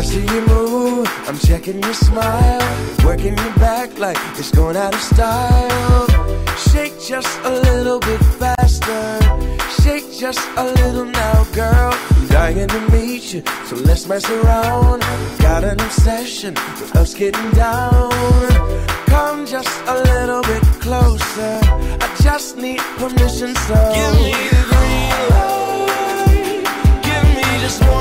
see you move, I'm checking your smile, working your back like it's going out of style. Shake just a little bit faster, shake just a little now, girl. I'm dying to meet you, so let's mess around. Got an obsession with us getting down. Come just a little bit closer, I just need permission, so give me the green light, give me just one